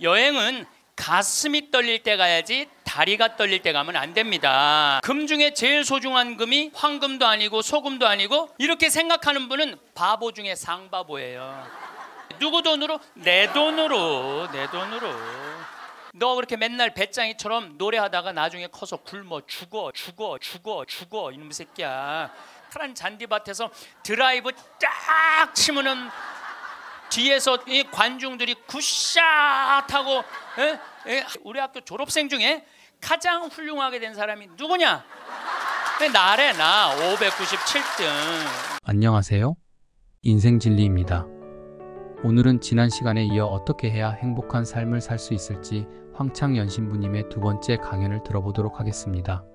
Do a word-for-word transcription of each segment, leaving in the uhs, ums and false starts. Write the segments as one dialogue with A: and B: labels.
A: 여행은 가슴이 떨릴 때 가야지 다리가 떨릴 때 가면 안 됩니다. 금 중에 제일 소중한 금이 황금도 아니고 소금도 아니고 이렇게 생각하는 분은 바보 중에 상바보예요. 누구 돈으로? 내 돈으로. 내 돈으로. 너 그렇게 맨날 배짱이처럼 노래하다가 나중에 커서 굶어 죽어 죽어 죽어 죽어 이놈의 새끼야. 파란 잔디밭에서 드라이브 딱 치면은 뒤에서 이 관중들이 굿샷 하고 에? 에? 우리 학교 졸업생 중에 가장 훌륭하게 된 사람이 누구냐? 나래 나 오백구십칠 등.
B: 안녕하세요. 인생진리입니다. 오늘은 지난 시간에 이어 어떻게 해야 행복한 삶을 살 수 있을지 황창연신부님의 두 번째 강연을 들어보도록 하겠습니다.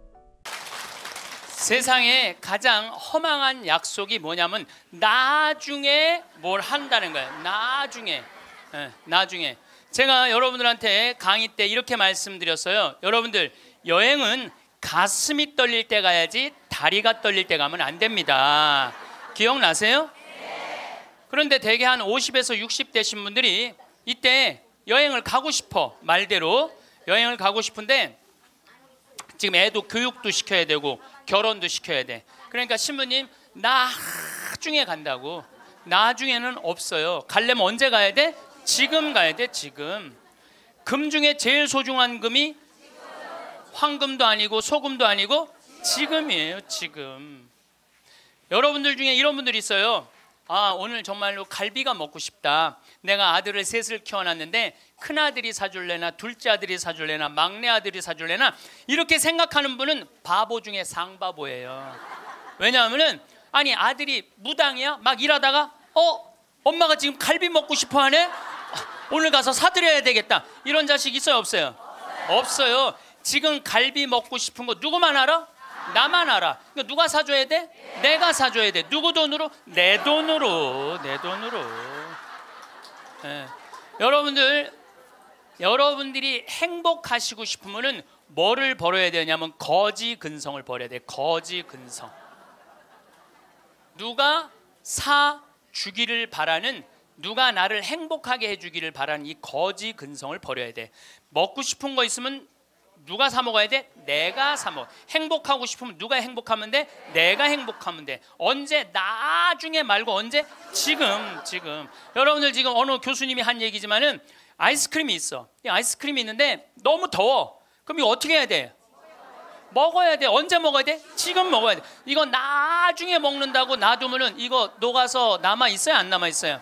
A: 세상에 가장 허망한 약속이 뭐냐면 나중에 뭘 한다는 거예요. 나중에. 네, 나중에. 제가 여러분들한테 강의 때 이렇게 말씀드렸어요. 여러분들 여행은 가슴이 떨릴 때 가야지 다리가 떨릴 때 가면 안 됩니다. 기억나세요? 그런데 대개 한 오십에서 육십 되신 분들이 이때 여행을 가고 싶어. 말대로 여행을 가고 싶은데 지금 애도 교육도 시켜야 되고 결혼도 시켜야 돼. 그러니까 신부님 나중에 간다고. 나중에는 없어요. 가려면 언제 가야 돼? 지금 가야 돼. 지금. 금 중에 제일 소중한 금이 황금도 아니고 소금도 아니고 지금이에요. 지금. 여러분들 중에 이런 분들이 있어요. 아, 오늘 정말로 갈비가 먹고 싶다. 내가 아들을 셋을 키워놨는데 큰아들이 사줄래나 둘째 아들이 사줄래나 막내 아들이 사줄래나 이렇게 생각하는 분은 바보 중에 상바보예요. 왜냐하면 아니 아들이 무당이야? 막 일하다가 어? 엄마가 지금 갈비 먹고 싶어 하네? 오늘 가서 사드려야 되겠다. 이런 자식 있어요? 없어요? 없어요. 지금 갈비 먹고 싶은 거 누구만 알아? 나만 알아. 그러니까 누가 사줘야 돼? 내가 사줘야 돼. 누구 돈으로? 내 돈으로. 내 돈으로. 네. 여러분들 여러분들이 행복하시고 싶으면은 뭐를 버려야 되냐면 거지 근성을 버려야 돼. 거지 근성. 누가 사 주기를 바라는, 누가 나를 행복하게 해주기를 바라는 이 거지 근성을 버려야 돼. 먹고 싶은 거 있으면 누가 사 먹어야 돼? 내가 사 먹어. 행복하고 싶으면 누가 행복하면 돼? 내가 행복하면 돼. 언제? 나중에 말고 언제? 지금. 지금. 여러분들 지금 어느 교수님이 한 얘기지만은 아이스크림이 있어. 이 아이스크림이 있는데 너무 더워. 그럼 이거 어떻게 해야 돼? 먹어야 돼. 언제 먹어야 돼? 지금 먹어야 돼. 이거 나중에 먹는다고 놔두면은 이거 녹아서 남아 있어요? 안 남아 있어요?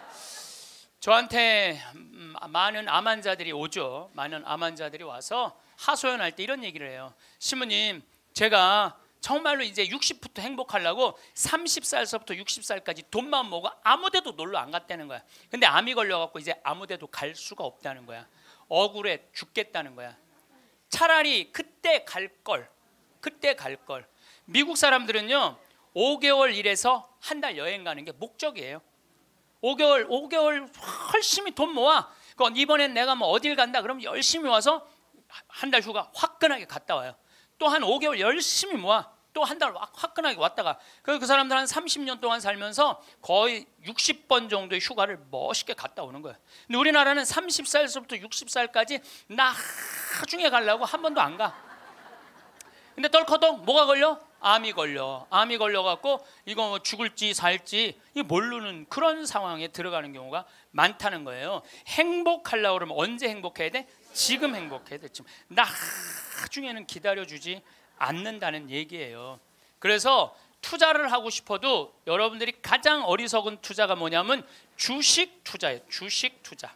A: 저한테 많은 암 환자들이 오죠. 많은 암 환자들이 와서 하소연할 때 이런 얘기를 해요. 신부님, 제가 정말로 이제 육십부터 행복하려고 서른 살서부터 육십 살까지 돈만 모으고 아무데도 놀러 안 갔다는 거야. 근데 암이 걸려갖고 이제 아무데도 갈 수가 없다는 거야. 억울해 죽겠다는 거야. 차라리 그때 갈 걸. 그때 갈 걸. 미국 사람들은요 오 개월 일해서 한 달 여행 가는 게 목적이에요. 오 개월 오 개월 열심히 돈 모아. 그건 이번엔 내가 뭐 어딜 간다 그러면 열심히 와서 한 달 휴가 화끈하게 갔다 와요. 또 한 오 개월 열심히 모아. 또 한 달 화끈하게 왔다가. 그 사람들 한 삼십 년 동안 살면서 거의 육십 번 정도의 휴가를 멋있게 갔다 오는 거예요. 근데 우리나라는 서른 살서부터 육십 살까지 나중에 가려고 한 번도 안 가. 근데 덜커덕 뭐가 걸려? 암이 걸려. 암이 걸려갖고 이거 뭐 죽을지 살지 이 모르는 그런 상황에 들어가는 경우가 많다는 거예요. 행복하려고 그러면 언제 행복해야 돼? 지금 행복해야 돼. 지금. 나중에는 기다려주지 않는다는 얘기예요. 그래서 투자를 하고 싶어도 여러분들이 가장 어리석은 투자가 뭐냐면 주식 투자예요. 주식 투자.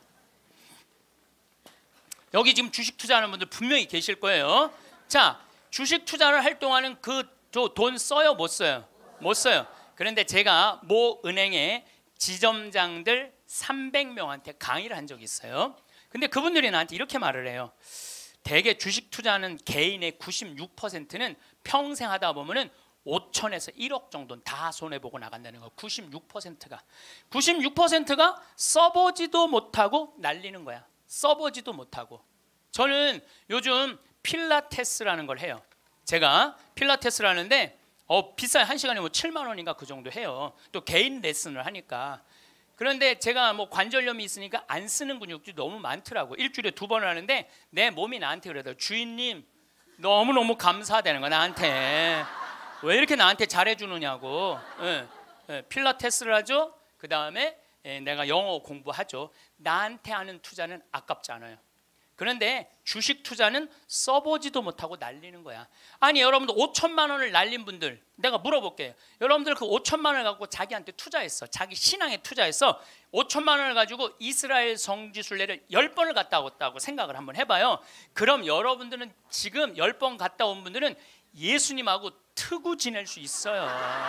A: 여기 지금 주식 투자하는 분들 분명히 계실 거예요. 자, 주식 투자를 할 동안은 그 돈 써요? 못 써요? 못 써요. 그런데 제가 모 은행의 지점장들 삼백 명한테 강의를 한 적이 있어요. 근데 그분들이 나한테 이렇게 말을 해요. 대개 주식 투자하는 개인의 구십육 퍼센트는 평생 하다 보면은 오천에서 일억 정도는 다 손해보고 나간다는 거. 구십육 퍼센트가 구십육 퍼센트가 써보지도 못하고 날리는 거야. 써보지도 못하고. 저는 요즘 필라테스라는 걸 해요. 제가 필라테스를 하는데 어, 비싸요. 한 시간에 뭐 칠만 원인가 그 정도 해요. 또 개인 레슨을 하니까. 그런데 제가 뭐 관절염이 있으니까 안 쓰는 근육들이 너무 많더라고. 일주일에 두 번을 하는데 내 몸이 나한테 그러더라고. 주인님 너무너무 감사되는 거야 나한테. 왜 이렇게 나한테 잘해주느냐고. 예, 예, 필라테스를 하죠. 그 다음에 예, 내가 영어 공부하죠. 나한테 하는 투자는 아깝지 않아요. 그런데 주식 투자는 써보지도 못하고 날리는 거야. 아니 여러분들 오천만 원을 날린 분들 내가 물어볼게요. 여러분들 그 오천만 원을 갖고 자기한테 투자했어. 자기 신앙에 투자했어. 오천만 원을 가지고 이스라엘 성지순례를 열 번을 갔다 왔다고 생각을 한번 해봐요. 그럼 여러분들은 지금 열 번 갔다 온 분들은 예수님하고 트고 지낼 수 있어요.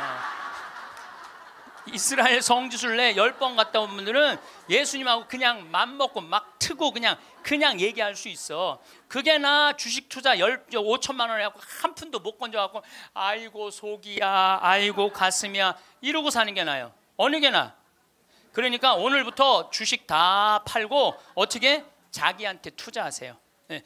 A: 이스라엘 성지순례 열 번 갔다 온 분들은 예수님하고 그냥 맘먹고 막 트고 그냥 그냥 얘기할 수 있어. 그게 나 주식 투자 오천만 원에 갖고 한 푼도 못 건져갖고 아이고 속이야 아이고 가슴이야 이러고 사는 게 나아요. 어느 게 나아? 그러니까 오늘부터 주식 다 팔고 어떻게 자기한테 투자하세요. 네.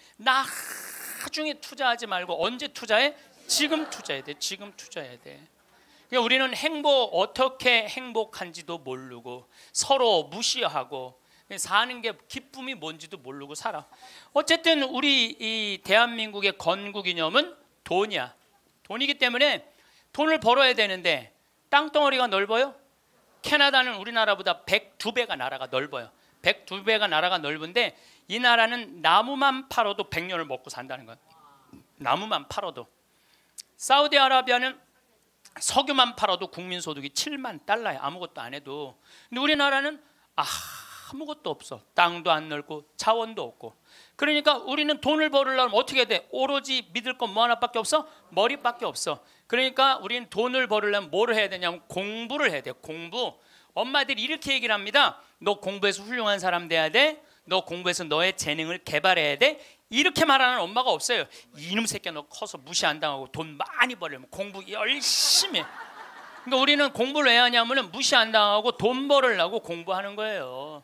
A: 나중에 투자하지 말고 언제 투자해? 지금 투자해야 돼. 지금 투자해야 돼. 그러니까 우리는 행복 어떻게 행복한지도 모르고 서로 무시하고 사는 게 기쁨이 뭔지도 모르고 살아. 어쨌든 우리 이 대한민국의 건국이념은 돈이야. 돈이기 때문에 돈을 벌어야 되는데 땅덩어리가 넓어요? 캐나다는 우리나라보다 백이 배가 나라가 넓어요. 백이 배가 나라가 넓은데 이 나라는 나무만 팔아도 백 년을 먹고 산다는 거야. 나무만 팔아도. 사우디아라비아는 석유만 팔아도 국민소득이 칠만 달러야. 아무것도 안 해도. 근데 우리나라는 아, 아무것도 없어. 땅도 안 넓고 자원도 없고. 그러니까 우리는 돈을 벌으려면 어떻게 해야 돼? 오로지 믿을 건 뭐 하나밖에 없어? 머리밖에 없어. 그러니까 우리는 돈을 벌으려면 뭐를 해야 되냐면 공부를 해야 돼. 공부. 엄마들이 이렇게 얘기를 합니다. 너 공부해서 훌륭한 사람 돼야 돼. 너 공부해서 너의 재능을 개발해야 돼. 이렇게 말하는 엄마가 없어요. 이놈 새끼야 너 커서 무시 안 당하고 돈 많이 벌려면 공부 열심히 해. 그러니까 우리는 공부를 왜 하냐면 무시 안 당하고 돈 벌으려고 공부하는 거예요.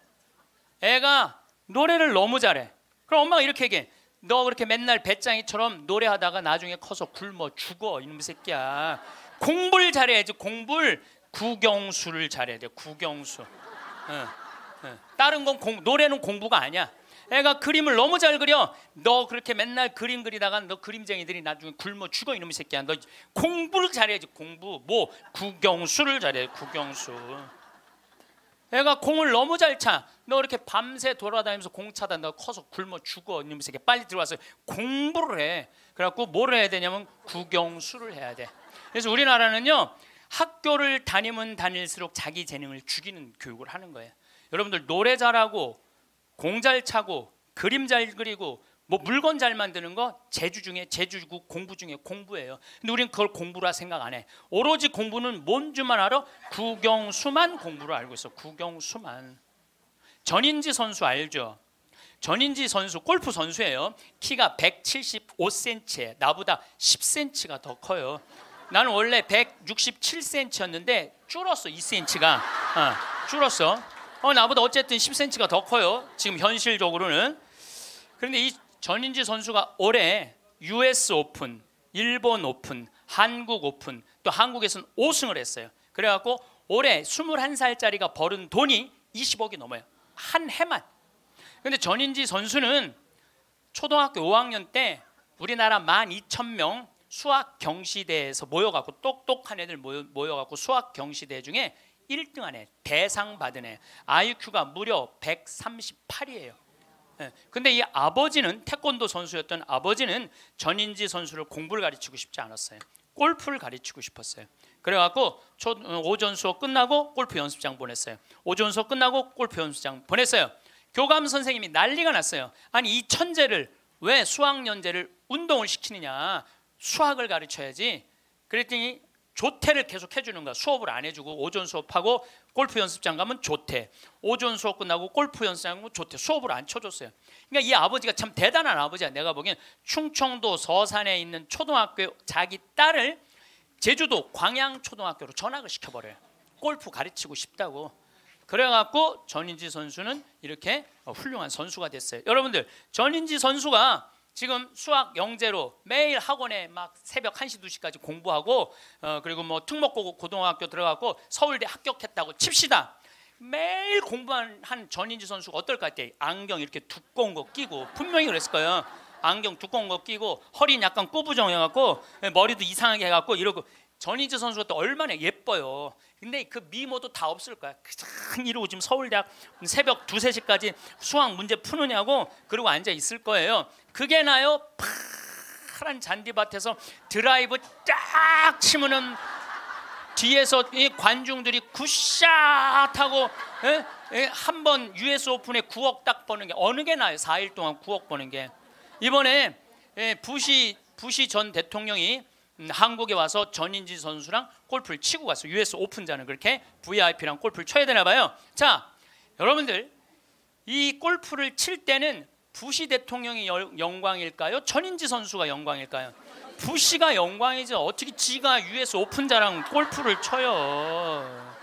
A: 애가 노래를 너무 잘해. 그럼 엄마가 이렇게 얘기해. 너 그렇게 맨날 배짱이처럼 노래하다가 나중에 커서 굶어 죽어 이놈 새끼야. 공부를 잘해야지. 공부를 국영수를 잘해야 돼. 국영수. 어, 어. 다른 건 공, 노래는 공부가 아니야. 애가 그림을 너무 잘 그려. 너 그렇게 맨날 그림 그리다가 너 그림쟁이들이 나중에 굶어 죽어 이놈의 새끼야. 너 공부를 잘해야지. 공부. 뭐 국영수를 잘해. 국영수. 애가 공을 너무 잘 차. 너 이렇게 밤새 돌아다니면서 공 차다. 너 커서 굶어 죽어 이놈의 새끼야. 빨리 들어와서 공부를 해. 그래갖고 뭐를 해야 되냐면 국영수를 해야 돼. 그래서 우리나라는요 학교를 다니면 다닐수록 자기 재능을 죽이는 교육을 하는 거예요. 여러분들 노래 잘하고 공 잘 차고 그림 잘 그리고 뭐 물건 잘 만드는 거 재주 중에 재주 공부 중에 공부예요. 근데 우리는 그걸 공부라 생각 안 해. 오로지 공부는 뭔 줄만 알아? 국영수만 공부를 알고 있어. 국영수만. 전인지 선수 알죠? 전인지 선수 골프 선수예요. 키가 백칠십오 센티미터에 나보다 십 센티미터가 더 커요. 나는 원래 백육십칠 센티미터였는데 줄었어. 이 센티미터가 어, 줄었어. 어, 나보다 어쨌든 십 센티미터가 더 커요. 지금 현실적으로는. 그런데 이 전인지 선수가 올해 유에스 오픈, 일본 오픈, 한국 오픈, 또 한국에서는 오 승을 했어요. 그래갖고 올해 스물한 살짜리가 벌은 돈이 이십억이 넘어요. 한 해만. 그런데 전인지 선수는 초등학교 오 학년 때 우리나라 만 이천 명 수학 경시대에서 모여갖고 똑똑한 애들 모여, 모여갖고 수학 경시대 중에 일 등 안에 대상 받은 애. 아이큐가 무려 백삼십팔이에요. 예. 근데 이 아버지는 태권도 선수였던 아버지는 전인지 선수를 공부를 가르치고 싶지 않았어요. 골프를 가르치고 싶었어요. 그래갖고 초, 오전 수업 끝나고 골프 연습장 보냈어요. 오전 수업 끝나고 골프 연습장 보냈어요. 교감 선생님이 난리가 났어요. 아니 이 천재를 왜 수학연재를 운동을 시키느냐. 수학을 가르쳐야지. 그랬더니 조퇴를 계속 해주는 거야. 수업을 안 해주고 오전 수업하고 골프 연습장 가면 조퇴. 오전 수업 끝나고 골프 연습장 가면 조퇴. 수업을 안 쳐줬어요. 그러니까 이 아버지가 참 대단한 아버지야. 내가 보기엔 충청도 서산에 있는 초등학교 자기 딸을 제주도 광양초등학교로 전학을 시켜버려요. 골프 가르치고 싶다고. 그래갖고 전인지 선수는 이렇게 훌륭한 선수가 됐어요. 여러분들 전인지 선수가 지금 수학 영재로 매일 학원에 막 새벽 한 시 두 시까지 공부하고 어 그리고 뭐 특목고 고등학교 들어가고 서울대 합격했다고 칩시다. 매일 공부한 한 전인지 선수가 어떨 것 같아? 안경 이렇게 두꺼운 거 끼고 분명히 그랬을 거예요. 안경 두꺼운 거 끼고 허리는 약간 꼬부정해갖고 머리도 이상하게 해갖고 이러고 전인지 선수가 또 얼마나 예뻐요. 근데 그 미모도 다 없을 거야. 그냥 이러고 지금 서울대학 새벽 두세 시까지 수학 문제 푸느냐고 그러고 앉아 있을 거예요. 그게 나요? 파란 잔디밭에서 드라이브 쫙 치면은 뒤에서 이 관중들이 굿샷 하고 한 번 유에스 오픈에 구억 딱 버는 게 어느 게 나요? 사 일 동안 구억 버는 게. 이번에 부시 부시 전 대통령이 한국에 와서 전인지 선수랑 골프를 치고 갔어요. 유에스 오픈자는 그렇게 브이아이피랑 골프를 쳐야 되나 봐요. 자, 여러분들 이 골프를 칠 때는 부시 대통령이 영광일까요? 전인지 선수가 영광일까요? 부시가 영광이죠. 어떻게 지가 유에스 오픈자랑 골프를 쳐요?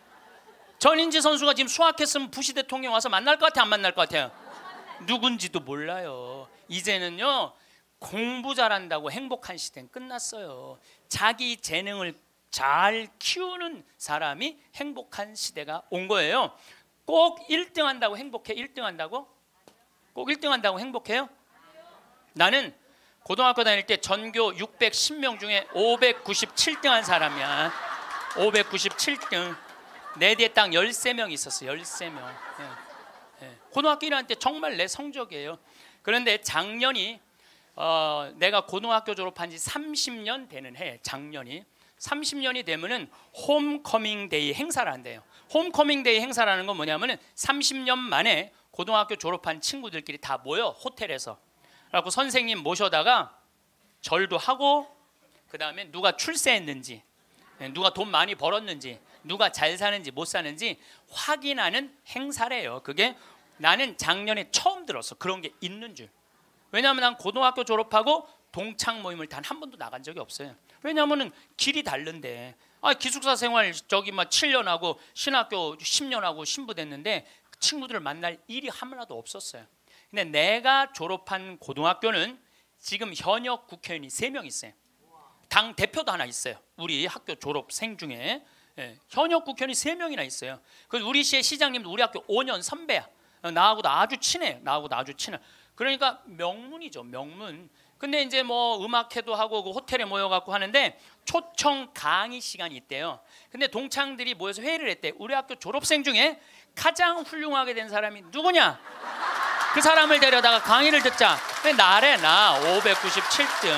A: 전인지 선수가 지금 수학했으면 부시 대통령 와서 만날 것 같아요? 안 만날 것 같아요? 누군지도 몰라요. 이제는요 공부 잘한다고 행복한 시대는 끝났어요. 자기 재능을 잘 키우는 사람이 행복한 시대가 온 거예요. 꼭 일 등 한다고 행복해? 일 등 한다고? 꼭 일 등 한다고 행복해요? 나는 고등학교 다닐 때 전교 육백십 명 중에 오백구십칠 등 한 사람이야. 오백구십칠 등. 내 뒤에 딱 열세 명 있었어. 열세 명. 예. 예. 고등학교 일 학년 때 정말 내 성적이에요. 그런데 작년이 어, 내가 고등학교 졸업한 지 삼십 년 되는 해. 작년이 삼십 년이 되면은 홈커밍 데이 행사를 한대요. 홈커밍 데이 행사라는 건 뭐냐면은 삼십 년 만에 고등학교 졸업한 친구들끼리 다 모여 호텔에서. 그래갖고 선생님 모셔다가 절도 하고 그 다음에 누가 출세했는지, 누가 돈 많이 벌었는지, 누가 잘 사는지 못 사는지 확인하는 행사래요. 그게 나는 작년에 처음 들었어. 그런 게 있는 줄. 왜냐하면 난 고등학교 졸업하고 동창 모임을 단 한 번도 나간 적이 없어요. 왜냐하면 길이 다른데. 아, 기숙사 생활 저기 막 칠 년 하고 신학교 십 년 하고 신부됐는데 친구들을 만날 일이 하나도 없었어요. 근데 내가 졸업한 고등학교는 지금 현역 국회의원이 세 명 있어요. 당 대표도 하나 있어요. 우리 학교 졸업생 중에. 예, 현역 국회의원이 세 명이나 있어요. 그 우리 시의 시장님도 우리 학교 오 년 선배야. 나하고도 아주 친해. 나하고도 아주 친해. 그러니까 명문이죠, 명문. 근데 이제 뭐 음악회도 하고 그 호텔에 모여갖고 하는데 초청 강의 시간이 있대요. 근데 동창들이 모여서 회의를 했대. 우리 학교 졸업생 중에 가장 훌륭하게 된 사람이 누구냐? 그 사람을 데려다가 강의를 듣자. 근데 나래 나 오백구십칠 등.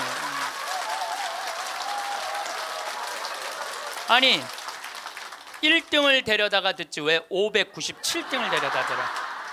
A: 아니 일 등을 데려다가 듣지 왜 오백구십칠 등을 데려다 들어?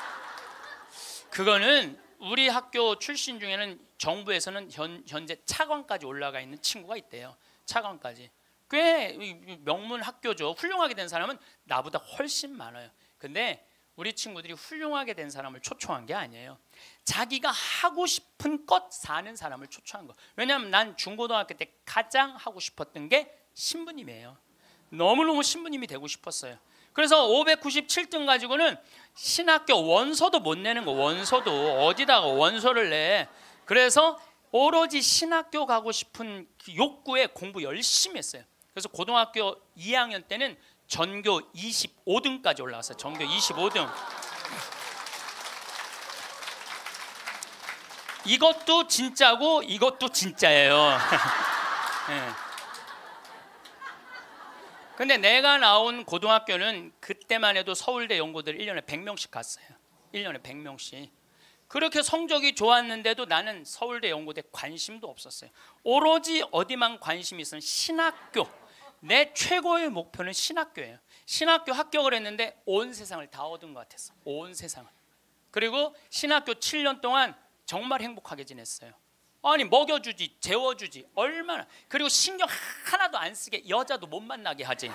A: 그거는 우리 학교 출신 중에는 정부에서는 현, 현재 차관까지 올라가 있는 친구가 있대요. 차관까지. 꽤 명문 학교죠. 훌륭하게 된 사람은 나보다 훨씬 많아요. 근데 우리 친구들이 훌륭하게 된 사람을 초청한 게 아니에요. 자기가 하고 싶은 것 사는 사람을 초청한 거. 왜냐하면 난 중고등학교 때 가장 하고 싶었던 게 신부님이에요. 너무너무 신부님이 되고 싶었어요. 그래서 오백구십칠 등 가지고는 신학교 원서도 못 내는 거. 원서도 어디다가 원서를 내. 그래서 오로지 신학교 가고 싶은 그 욕구에 공부 열심히 했어요. 그래서 고등학교 이 학년 때는 전교 이십오 등까지 올라갔어요. 전교 이십오 등. 이것도 진짜고 이것도 진짜예요. 네. 근데 내가 나온 고등학교는 그때만 해도 서울대 연고들 일 년에 백 명씩 갔어요. 일 년에 백 명씩. 그렇게 성적이 좋았는데도 나는 서울대 연고대 관심도 없었어요. 오로지 어디만 관심이 있으면 신학교. 내 최고의 목표는 신학교예요. 신학교 합격을 했는데 온 세상을 다 얻은 것 같았어. 온 세상을. 그리고 신학교 칠 년 동안 정말 행복하게 지냈어요. 아니 먹여주지, 재워주지, 얼마나. 그리고 신경 하나도 안 쓰게 여자도 못 만나게 하지.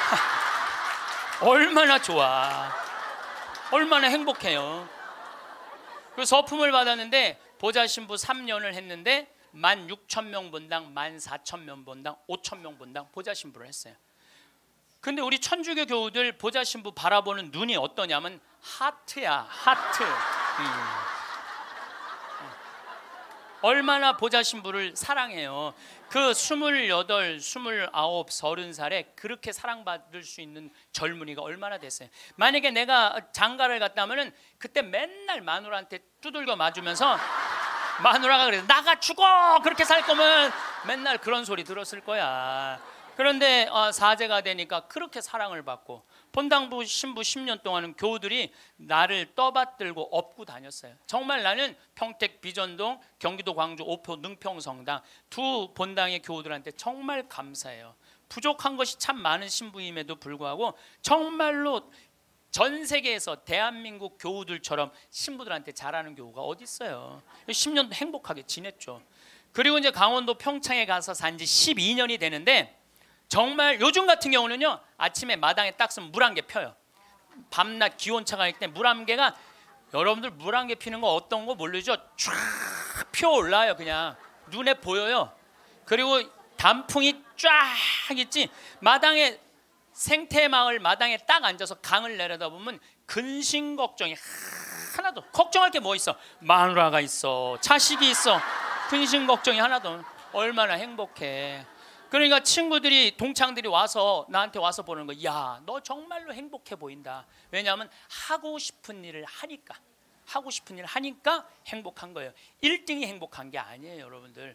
A: 얼마나 좋아. 얼마나 행복해요. 그 서품을 받았는데 보좌 신부 삼 년을 했는데 만 육천 명 본당, 만 사천 명 본당, 오천 명 본당 보좌 신부를 했어요. 근데 우리 천주교 교우들 보좌 신부 바라보는 눈이 어떠냐면 하트야, 하트. 음. 얼마나 보자 신부를 사랑해요. 그 스물여덟, 스물아홉, 서른 살에 그렇게 사랑받을 수 있는 젊은이가 얼마나 됐어요. 만약에 내가 장가를 갔다 하면은 그때 맨날 마누라한테 두들겨 맞으면서 마누라가 그래서 나가 죽어 그렇게 살 거면 맨날 그런 소리 들었을 거야. 그런데 사제가 되니까 그렇게 사랑을 받고 본당부 신부 십 년 동안은 교우들이 나를 떠받들고 업고 다녔어요. 정말 나는 평택 비전동, 경기도 광주 오포 능평성당 두 본당의 교우들한테 정말 감사해요. 부족한 것이 참 많은 신부임에도 불구하고 정말로 전 세계에서 대한민국 교우들처럼 신부들한테 잘하는 교우가 어디 있어요. 십 년 행복하게 지냈죠. 그리고 이제 강원도 평창에 가서 산 지 십이 년이 되는데 정말 요즘 같은 경우는요 아침에 마당에 딱 쓰면 물 한 개 펴요. 밤낮 기온차가 있을 때 물 한 개가 여러분들 물 한 개 피는 거 어떤 거 모르죠? 쫙 피어올라요. 그냥 눈에 보여요. 그리고 단풍이 쫙 있지. 마당에 생태마을 마당에 딱 앉아서 강을 내려다보면 근심 걱정이 하나도 걱정할 게 뭐 있어? 마누라가 있어, 자식이 있어. 근심 걱정이 하나도. 얼마나 행복해. 그러니까 친구들이 동창들이 와서 나한테 와서 보는 거, 야, 너 정말로 행복해 보인다. 왜냐하면 하고 싶은 일을 하니까, 하고 싶은 일을 하니까 행복한 거예요. 일 등이 행복한 게 아니에요, 여러분들.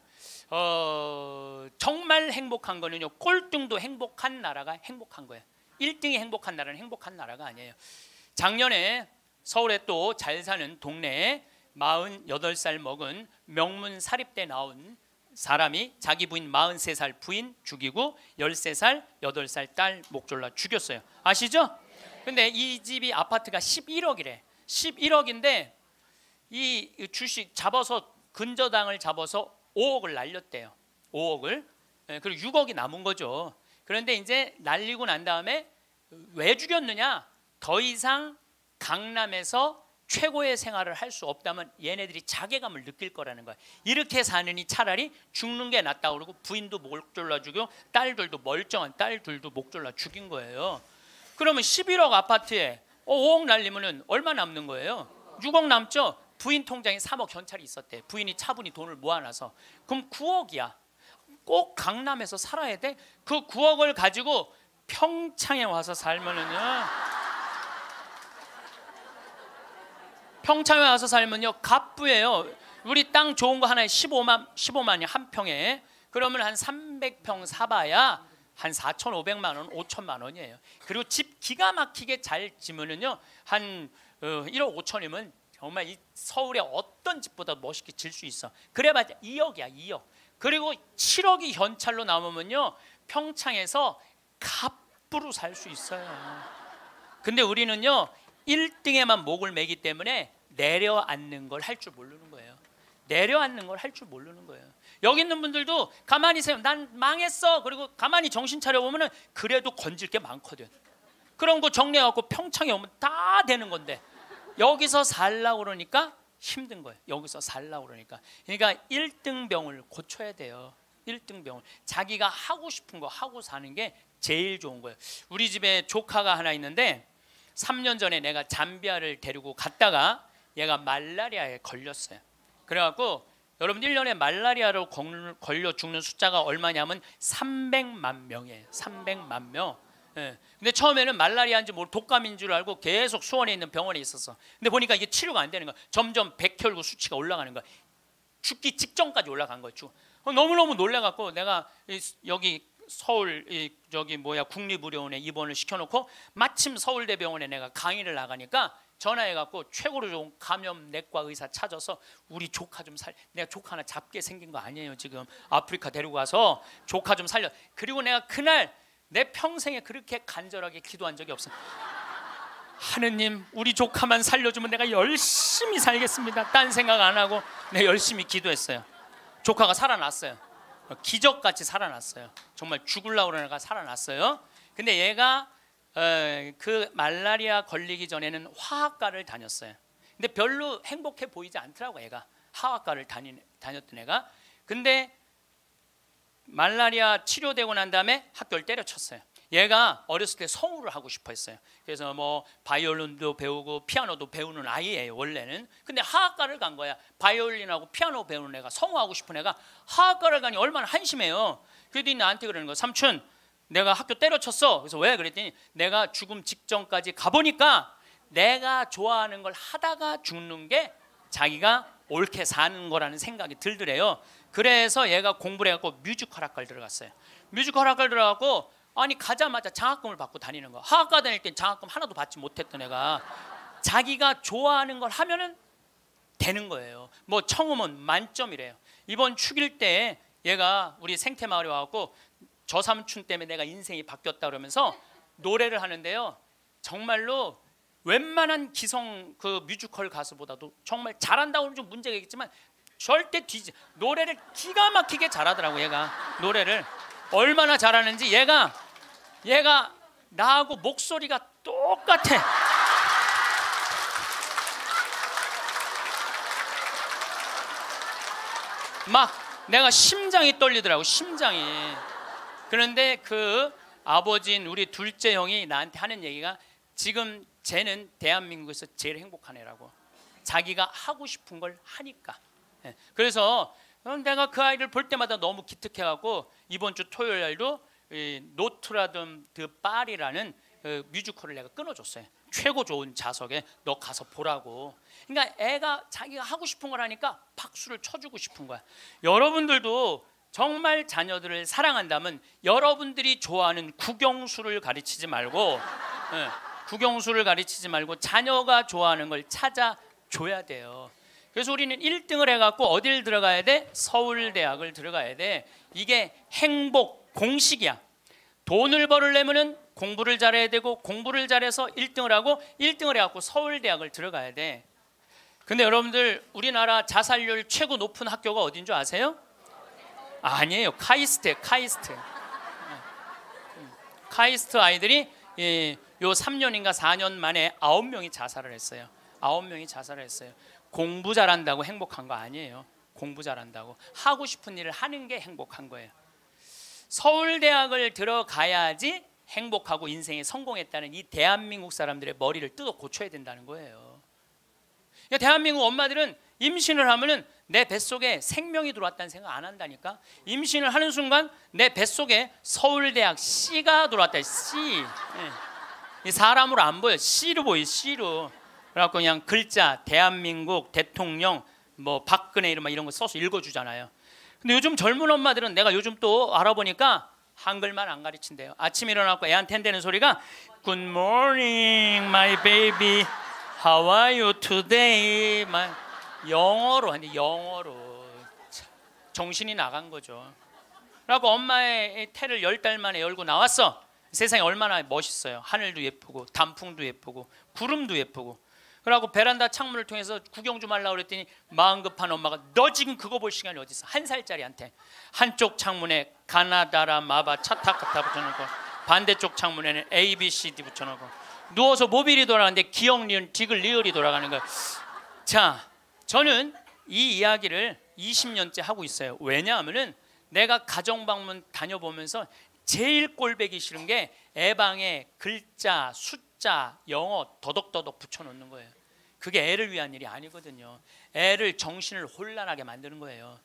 A: 어, 정말 행복한 거는요, 꼴등도 행복한 나라가 행복한 거예요. 일 등이 행복한 나라는 행복한 나라가 아니에요. 작년에 서울에 또 잘 사는 동네에 마흔여덟 살 먹은 명문 사립대 나온 사람이 자기 부인 마흔세 살 부인 죽이고 열세 살, 여덟 살 딸 목졸라 죽였어요. 아시죠? 근데 이 집이 아파트가 십일억이래. 십일억인데 이 주식 잡아서 근저당을 잡아서 오억을 날렸대요. 오억을. 그리고 육억이 남은 거죠. 그런데 이제 날리고 난 다음에 왜 죽였느냐? 더 이상 강남에서 최고의 생활을 할 수 없다면 얘네들이 자괴감을 느낄 거라는 거야. 이렇게 사느니 차라리 죽는 게 낫다고 그러고 부인도 목 졸라 죽여 딸들도 멀쩡한 딸들도 목 졸라 죽인 거예요. 그러면 십일억 아파트에 오억 날리면은 얼마 남는 거예요? 육억 남죠. 부인 통장에 삼억 현찰이 있었대. 부인이 차분히 돈을 모아놔서. 그럼 구억이야. 꼭 강남에서 살아야 돼? 그 구억을 가지고 평창에 와서 살면은요, 평창에 와서 살면요 갑부예요. 우리 땅 좋은 거 하나에 십오만, 십오만이 한 평에. 그러면 한 삼백 평 사봐야 한 사천오백만 원, 오천만 원이에요. 그리고 집 기가 막히게 잘 지면은요 한 어, 일억 오천이면 정말 이 서울의 어떤 집보다 멋있게 질 수 있어. 그래봤자 이억이야, 이억. 그리고 칠억이 현찰로 남으면요 평창에서 갑부로 살 수 있어요. 근데 우리는요 일 등에만 목을 매기 때문에 내려앉는 걸 할 줄 모르는 거예요. 내려앉는 걸 할 줄 모르는 거예요. 여기 있는 분들도 가만히 있어요. 난 망했어. 그리고 가만히 정신 차려보면 그래도 건질 게 많거든. 그런 거 정리해갖고 평창에 오면 다 되는 건데 여기서 살라고 그러니까 힘든 거예요. 여기서 살라고 그러니까. 그러니까 일 등 병을 고쳐야 돼요. 일 등 병을. 자기가 하고 싶은 거 하고 사는 게 제일 좋은 거예요. 우리 집에 조카가 하나 있는데 삼 년 전에 내가 잠비아를 데리고 갔다가 얘가 말라리아에 걸렸어요. 그래갖고 여러분 일 년에 말라리아로 걸려 죽는 숫자가 얼마냐면 삼백만 명이에요. 삼백만 명. 예. 근데 처음에는 말라리아인지 모르고 독감인 줄 알고 계속 수원에 있는 병원에 있었어. 근데 보니까 이게 치료가 안 되는 거야. 점점 백혈구 수치가 올라가는 거야. 죽기 직전까지 올라간 거야. 너무너무 놀래갖고 내가 여기 서울 이 저기 뭐야 국립의료원에 입원을 시켜놓고 마침 서울대병원에 내가 강의를 나가니까 전화해갖고 최고로 좋은 감염내과 의사 찾아서 우리 조카 좀 살. 내가 조카 하나 잡게 생긴 거 아니에요. 지금 아프리카 데리고 가서 조카 좀 살려. 그리고 내가 그날 내 평생에 그렇게 간절하게 기도한 적이 없어. 하느님 우리 조카만 살려주면 내가 열심히 살겠습니다. 딴 생각 안 하고 내가 열심히 기도했어요. 조카가 살아났어요. 기적같이 살아났어요. 정말 죽으려고 그러는 애가 살아났어요. 근데 얘가 어, 그 말라리아 걸리기 전에는 화학과를 다녔어요. 근데 별로 행복해 보이지 않더라고. 애가 화학과를 다니, 다녔던 애가. 근데 말라리아 치료되고 난 다음에 학교를 때려쳤어요. 얘가 어렸을 때 성우를 하고 싶어 했어요. 그래서 뭐 바이올린도 배우고 피아노도 배우는 아이예요 원래는. 근데 하악과를 간 거야. 바이올린하고 피아노 배우는 애가, 성우하고 싶은 애가 하악과를 가니 얼마나 한심해요. 그랬더니 나한테 그러는 거야. 삼촌, 내가 학교 때려쳤어. 그래서 왜? 그랬더니 내가 죽음 직전까지 가보니까 내가 좋아하는 걸 하다가 죽는 게 자기가 옳게 사는 거라는 생각이 들더래요. 그래서 얘가 공부를 해갖고 뮤지컬 학과를 들어갔어요. 뮤지컬 학과를 들어가고 아니 가자마자 장학금을 받고 다니는 거. 하학과 다닐 땐 장학금 하나도 받지 못했던 애가 자기가 좋아하는 걸 하면은 되는 거예요. 뭐 청음은 만점이래요. 이번 축일 때 얘가 우리 생태마을에 와갖고 저 삼촌 때문에 내가 인생이 바뀌었다 그러면서 노래를 하는데요. 정말로 웬만한 기성 그 뮤지컬 가수보다도 정말 잘한다고 하면 좀 문제가 있겠지만 절대 뒤지 노래를 기가 막히게 잘하더라고. 얘가 노래를 얼마나 잘하는지 얘가 얘가 나하고 목소리가 똑같아. 막 내가 심장이 떨리더라고. 심장이. 그런데 그 아버지인 우리 둘째 형이 나한테 하는 얘기가 지금 쟤는 대한민국에서 제일 행복한 애라고. 자기가 하고 싶은 걸 하니까. 그래서 내가 그 아이를 볼 때마다 너무 기특해갖고 이번 주 토요일 날도 노트라듬 드 파리라는 그 뮤지컬을 내가 끊어줬어요. 최고 좋은 좌석에 너 가서 보라고. 그러니까 애가 자기가 하고 싶은 걸 하니까 박수를 쳐주고 싶은 거야. 여러분들도 정말 자녀들을 사랑한다면 여러분들이 좋아하는 국영수를 가르치지 말고 예, 국영수를 가르치지 말고 자녀가 좋아하는 걸 찾아줘야 돼요. 그래서 우리는 일 등을 해갖고 어딜 들어가야 돼? 서울대학을 들어가야 돼. 이게 행복 공식이야. 돈을 벌으려면은 공부를 잘해야 되고 공부를 잘해서 일 등을 하고 일 등을 해갖고 서울대학을 들어가야 돼. 근데 여러분들 우리나라 자살률 최고 높은 학교가 어딘 줄 아세요? 아니에요. 카이스트예요. 카이스트. 카이스트 아이들이 요 삼 년인가 사 년 만에 아홉 명이 자살을 했어요. 아홉 명이 자살을 했어요. 공부 잘한다고 행복한 거 아니에요. 공부 잘한다고 하고 싶은 일을 하는 게 행복한 거예요. 서울대학을 들어가야지 행복하고 인생에 성공했다는 이 대한민국 사람들의 머리를 뜯어 고쳐야 된다는 거예요. 그러니까 대한민국 엄마들은 임신을 하면은 내 뱃속에 생명이 들어왔다는 생각 안 한다니까. 임신을 하는 순간 내 뱃속에 서울대학 C가 들어왔다. C. 예. 사람으로 안 보여. C로 보여. C로. 그래갖고 그냥 글자 대한민국 대통령 뭐 박근혜 이런 이런 거 써서 읽어주잖아요. 근데 요즘 젊은 엄마들은 내가 요즘 또 알아보니까 한글만 안 가르친대요. 아침 일어나고 애한테 한다는 소리가 Good morning, my baby. How are you today? My... 영어로 하는데 영어로 정신이 나간 거죠. 그래갖고 엄마의 태를 열 달 만에 열고 나왔어. 세상이 얼마나 멋있어요. 하늘도 예쁘고 단풍도 예쁘고 구름도 예쁘고. 그래갖고 베란다 창문을 통해서 구경 좀 하려고 그랬더니 마음 급한 엄마가 너 지금 그거 볼 시간이 어디 있어? 한 살짜리한테 한쪽 창문에 가나다라 마바 차타카타 붙여놓고 반대쪽 창문에는 A, B, C, D 붙여놓고 누워서 모빌이 돌아가는데 기억, 리을, 디귿, 리을이 돌아가는 거야. 자, 저는 이 이야기를 이십 년째 하고 있어요. 왜냐하면은 내가 가정방문 다녀보면서 제일 꼴보기 싫은 게 애 방에 글자, 숫자, 영어 더덕더덕 붙여놓는 거예요. 그게 애를 위한 일이 아니거든요. 애를 정신을 혼란하게 만드는 거예요.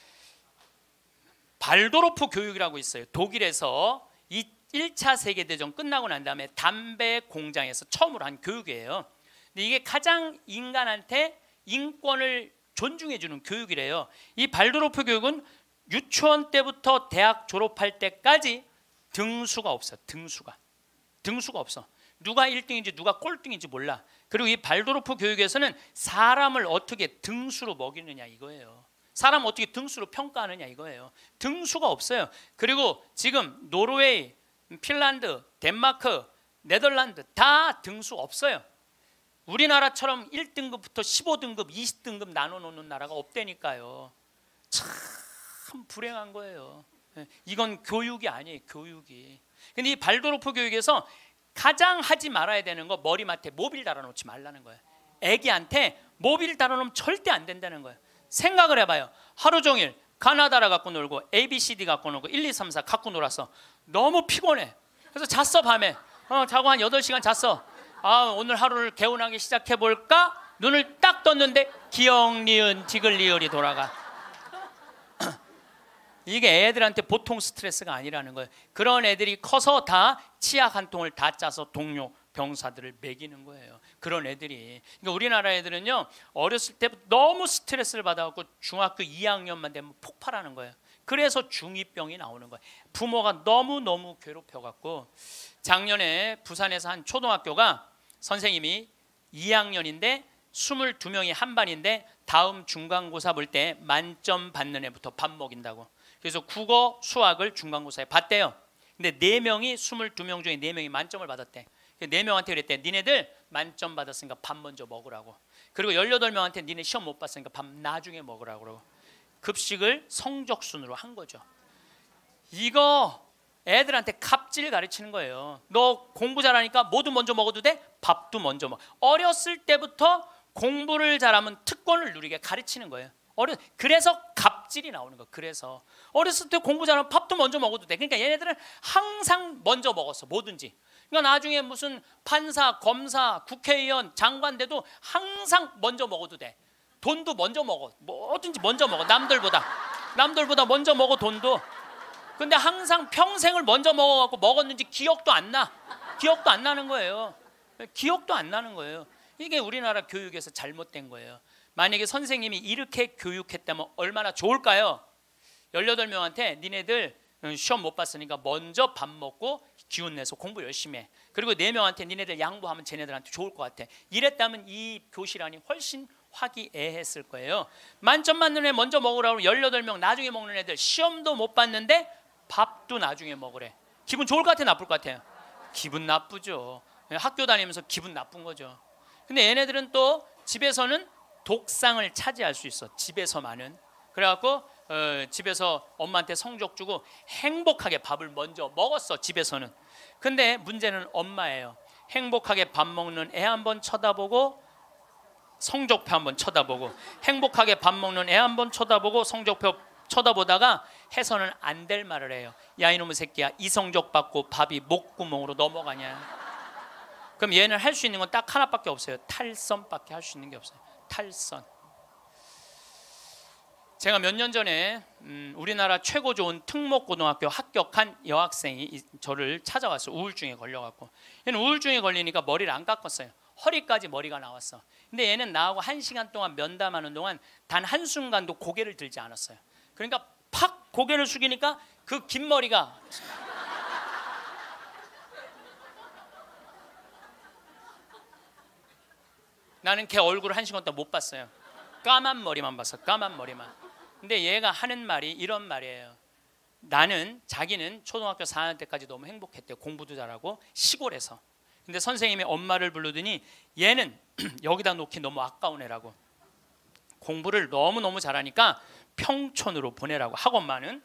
A: 발도르프 교육이라고 있어요. 독일에서 이 일 차 세계대전 끝나고 난 다음에 담배 공장에서 처음으로 한 교육이에요. 근데 이게 가장 인간한테 인권을 존중해주는 교육이래요. 이 발도르프 교육은 유치원 때부터 대학 졸업할 때까지 등수가 없어. 등수가 등수가 없어. 누가 일 등인지 누가 꼴등인지 몰라. 그리고 이 발도르프 교육에서는 사람을 어떻게 등수로 먹이느냐 이거예요. 사람 어떻게 등수로 평가하느냐 이거예요. 등수가 없어요. 그리고 지금 노르웨이, 핀란드, 덴마크, 네덜란드 다 등수 없어요. 우리나라처럼 일 등급부터 십오 등급, 이십 등급 나눠놓는 나라가 없다니까요. 참 불행한 거예요. 이건 교육이 아니에요. 교육이. 근데 이 발도르프 교육에서 가장 하지 말아야 되는 거 머리맡에 모빌 달아놓지 말라는 거예요. 애기한테 모빌 달아놓으면 절대 안 된다는 거예요. 생각을 해봐요. 하루 종일 가나다라 갖고 놀고 에이 비 씨 디 갖고 놀고 일, 이, 삼, 사 갖고 놀아서 너무 피곤해. 그래서 잤어 밤에. 어, 자고 한 여덟 시간 잤어. 아, 오늘 하루를 개운하게 시작해 볼까? 눈을 딱 떴는데 기역, 니은, 디귿, 리을이 돌아가. 이게 애들한테 보통 스트레스가 아니라는 거예요. 그런 애들이 커서 다 치약 한 통을 다 짜서 동료 병사들을 먹이는 거예요. 그런 애들이. 그러니까 우리나라 애들은요, 어렸을 때부터 너무 스트레스를 받아갖고 중학교 이 학년만 되면 폭발하는 거예요. 그래서 중이병이 나오는 거예요. 부모가 너무너무 괴롭혀갖고. 작년에 부산에서 한 초등학교가 선생님이 이 학년인데 스물두 명이 한 반인데 다음 중간고사 볼 때 만점 받는 애부터 밥 먹인다고. 그래서 국어, 수학을 중간고사에 봤대요. 근데 네 명이 스물두 명 중에 네 명이 만점을 받았대. 네 명한테 그랬대. 니네들 만점 받았으니까 밥 먼저 먹으라고. 그리고 열여덟 명한테 니네 시험 못 봤으니까 밥 나중에 먹으라고. 그러고 급식을 성적순으로 한 거죠. 이거 애들한테 갑질 가르치는 거예요. 너 공부 잘하니까 뭐도 먼저 먹어도 돼? 밥도 먼저 먹어. 어렸을 때부터 공부를 잘하면 특권을 누리게 가르치는 거예요. 어려 그래서 갑질이 나오는 거. 그래서 어렸을 때 공부 잘하면 밥도 먼저 먹어도 돼. 그러니까 얘네들은 항상 먼저 먹었어. 뭐든지. 그러니까 나중에 무슨 판사, 검사, 국회의원, 장관 돼도 항상 먼저 먹어도 돼. 돈도 먼저 먹어. 뭐든지 먼저 먹어. 남들보다. 남들보다 먼저 먹어 돈도. 근데 항상 평생을 먼저 먹어갖고 먹었는지 기억도 안 나. 기억도 안 나는 거예요. 기억도 안 나는 거예요. 이게 우리나라 교육에서 잘못된 거예요. 만약에 선생님이 이렇게 교육했다면 얼마나 좋을까요? 열여덟 명한테 니네들 시험 못 봤으니까 먼저 밥 먹고 기운 내서 공부 열심히 해. 그리고 네 명한테 니네들 양보하면 쟤네들한테 좋을 것 같아. 이랬다면 이 교실 안이 훨씬 화기애애했을 거예요. 만점 맞는 애 먼저 먹으라고 열여덟 명 나중에 먹는 애들 시험도 못 봤는데 밥도 나중에 먹으래. 기분 좋을 것 같아, 나쁠 것 같아요? 기분 나쁘죠. 학교 다니면서 기분 나쁜 거죠. 근데 얘네들은 또 집에서는 독상을 차지할 수 있어. 집에서만은. 그래갖고 어, 집에서 엄마한테 성적 주고 행복하게 밥을 먼저 먹었어. 집에서는. 근데 문제는 엄마예요. 행복하게 밥 먹는 애 한번 쳐다보고 성적표 한번 쳐다보고, 행복하게 밥 먹는 애 한번 쳐다보고 성적표 쳐다보다가 해서는 안 될 말을 해요. 야 이놈의 새끼야, 이 성적 받고 밥이 목구멍으로 넘어가냐. 그럼 얘는 할 수 있는 건 딱 하나밖에 없어요. 탈선밖에 할 수 있는 게 없어요. 탈선. 제가 몇 년 전에 음, 우리나라 최고 좋은 특목고등학교 합격한 여학생이 이, 저를 찾아왔어요. 우울증에 걸려갖고. 얘는 우울증에 걸리니까 머리를 안 깎았어요. 허리까지 머리가 나왔어. 근데 얘는 나하고 한 시간 동안 면담하는 동안 단 한순간도 고개를 들지 않았어요. 그러니까 팍 고개를 숙이니까 그 긴 머리가 나는 걔 얼굴을 한 시간 동안 못 봤어요. 까만 머리만 봤어. 까만 머리만. 근데 얘가 하는 말이 이런 말이에요. 나는, 자기는 초등학교 사 학년 때까지 너무 행복했대요. 공부도 잘하고 시골에서. 근데 선생님이 엄마를 부르더니 얘는 여기다 놓기 너무 아까운 애라고. 공부를 너무너무 잘하니까 평촌으로 보내라고, 학원만은.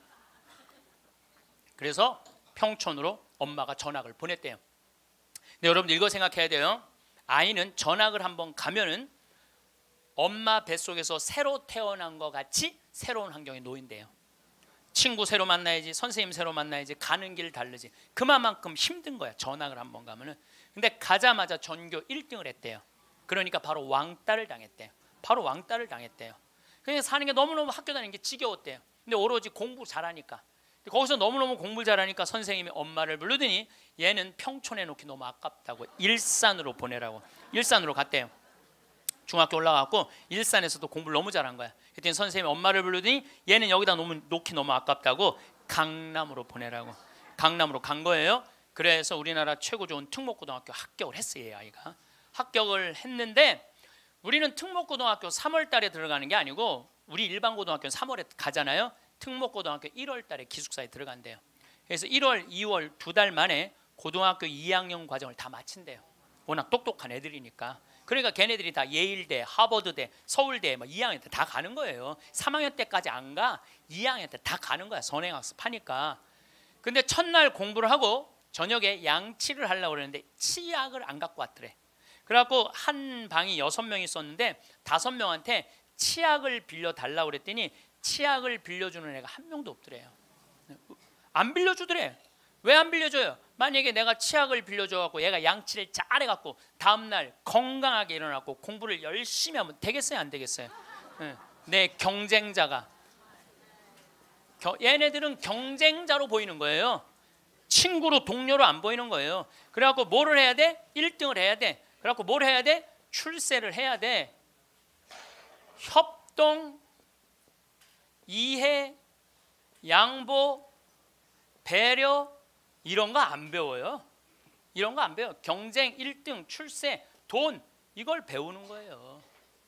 A: 그래서 평촌으로 엄마가 전학을 보냈대요. 근데 여러분들 이거 생각해야 돼요. 아이는 전학을 한번 가면은 엄마 뱃속에서 새로 태어난 것 같이 새로운 환경에 놓인대요. 친구 새로 만나야지, 선생님 새로 만나야지, 가는 길 다르지. 그만큼 힘든 거야, 전학을 한번 가면은. 근데 가자마자 전교 일 등을 했대요. 그러니까 바로 왕따를 당했대요. 바로 왕따를 당했대요. 그냥 사는 게 너무너무, 학교 다니는 게 지겨웠대요. 근데 오로지 공부 잘하니까. 거기서 너무너무 공부를 잘하니까 선생님이 엄마를 부르더니 얘는 평촌에 놓기 너무 아깝다고 일산으로 보내라고. 일산으로 갔대요. 중학교 올라가고 일산에서도 공부를 너무 잘한 거야. 그랬더니 선생님이 엄마를 부르더니 얘는 여기다 너무, 놓기 너무 아깝다고 강남으로 보내라고. 강남으로 간 거예요. 그래서 우리나라 최고 좋은 특목고등학교 합격을 했어요. 이 아이가 합격을 했는데, 우리는 특목고등학교 삼월 달에 들어가는 게 아니고 우리 일반 고등학교는 삼월에 가잖아요. 특목고등학교 일월 달에 기숙사에 들어간대요. 그래서 일월, 이월 두 달 만에 고등학교 이 학년 과정을 다 마친대요. 워낙 똑똑한 애들이니까. 그러니까 걔네들이 다 예일대, 하버드대, 서울대 뭐 이 학년 때 다 가는 거예요. 삼 학년 때까지 안 가. 이 학년 때 다 가는 거야. 선행학습 하니까. 근데 첫날 공부를 하고 저녁에 양치를 하려고 그랬는데 치약을 안 갖고 왔더래. 그래갖고 한 방이 여섯 명 있었는데 다섯 명한테 치약을 빌려 달라고 그랬더니 치약을 빌려주는 애가 한 명도 없더래요. 안 빌려주더래. 왜 안 빌려줘요? 만약에 내가 치약을 빌려줘갖고 얘가 양치를 잘해갖고 다음날 건강하게 일어나고 공부를 열심히 하면 되겠어요? 안 되겠어요? 네. 내 경쟁자가 겨, 얘네들은 경쟁자로 보이는 거예요. 친구로 동료로 안 보이는 거예요. 그래갖고 뭐를 해야 돼? 일 등을 해야 돼. 그래갖고 뭘 해야 돼? 출세를 해야 돼. 협동, 이해, 양보, 배려 이런 거 안 배워요. 이런 거 안 배워요. 경쟁, 일 등, 출세, 돈 이걸 배우는 거예요.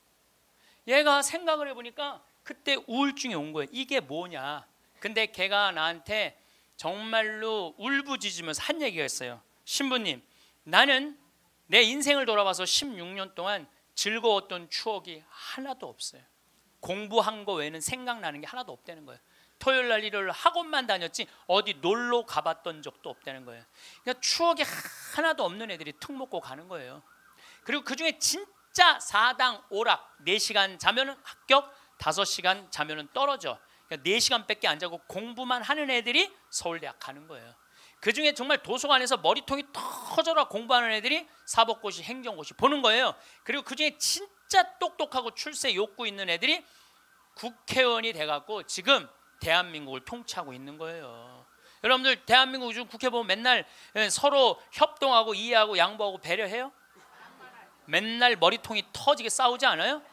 A: 얘가 생각을 해보니까 그때 우울증이 온 거예요. 이게 뭐냐. 근데 걔가 나한테 정말로 울부짖으면서 한 얘기가 있어요. 신부님, 나는 내 인생을 돌아봐서 십육 년 동안 즐거웠던 추억이 하나도 없어요. 공부한 거 외에는 생각나는 게 하나도 없다는 거예요. 토요일 날 일요일 학원만 다녔지 어디 놀러 가봤던 적도 없다는 거예요. 그러니까 추억이 하나도 없는 애들이 툭 먹고 가는 거예요. 그리고 그중에 진짜 사당 오락 네 시간 자면은 합격, 다섯 시간 자면은 떨어져. 그러니까 네 시간밖에 안 자고 공부만 하는 애들이 서울대학 가는 거예요. 그중에 정말 도서관에서 머리통이 터져라 공부하는 애들이 사법고시, 행정고시 보는 거예요. 그리고 그중에 진짜 똑똑하고 출세 욕구 있는 애들이 국회의원이 돼갖고 지금 대한민국을 통치하고 있는 거예요. 여러분들 대한민국 요즘 국회 보면 맨날 서로 협동하고 이해하고 양보하고 배려해요? 맨날 머리통이 터지게 싸우지 않아요?